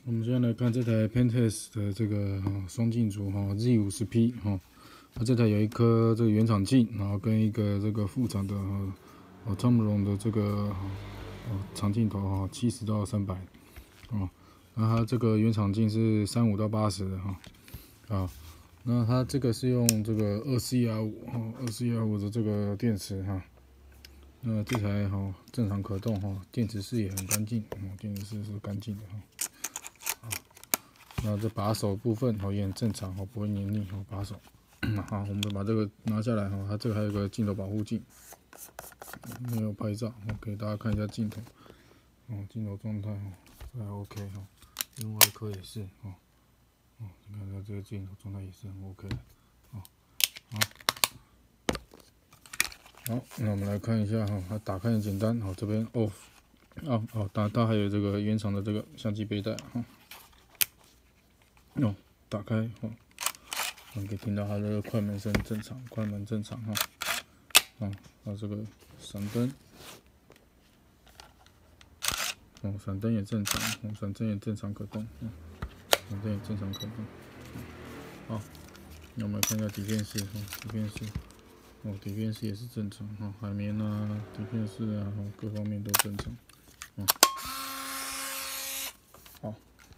我们现在来看这台 Pentax 的这个双镜组Z50P 它这台有一颗这个原厂镜，然后跟一个这个副厂的Tamron 的这个长镜头70到300那它这个原厂镜是35到80的那它这个是用这个24R5的这个电池那这台正常可动电池室也很干净电池室是干净的那这把手部分也很正常不会黏腻把手。好，我们把这个拿下来它这个还有个镜头保护镜，没有拍照给大家看一下镜头镜头状态还 OK 另外一颗也是你看它这个镜头状态也是很 OK 的好，那我们来看一下它打开很简单这边 off 它还有这个原厂的这个相机背带打开我们可以听到它的快门声正常，快门正常还有这个闪灯闪灯也正常闪灯也正常可动闪灯也正常可动好，那我们来看一下底片室底片室也是正常海绵底片室各方面都正常好，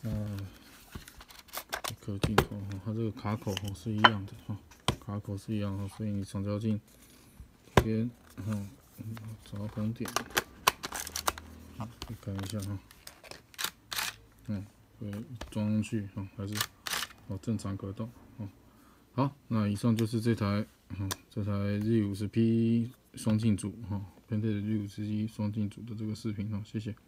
一颗镜头它这个卡口是一样的卡口是一样的，所以你长焦镜这边找到红点看一下对，装上去还是正常可动好，那以上就是这台Z50P 双镜组Pentax Z50P 双镜组的这个视频谢谢。